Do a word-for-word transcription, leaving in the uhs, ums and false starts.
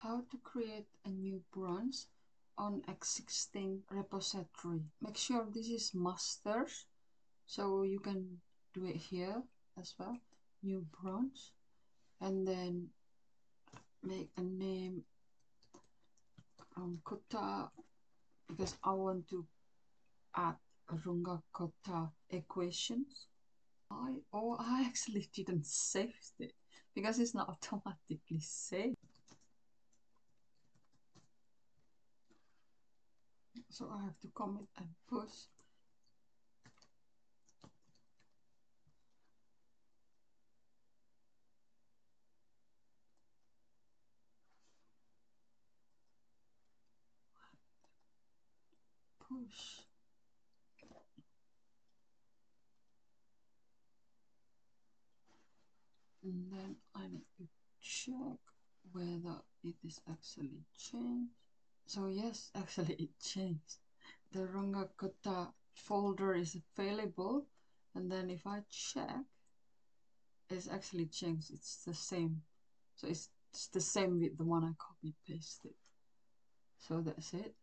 how to create a new branch on existing repository. Make sure this is masters, so you can do it here as well. New branch, and then make a name from Kota, because I want to add Runga Kota equations. I oh I actually didn't save it because it's not automatically saved. So I have to commit and push. Push. And then I need to check whether it is actually changed. So yes, actually it changed. The Rangakota folder is available, and then if I check, it's actually changed. It's the same. So it's, it's the same with the one I copy pasted. So that's it.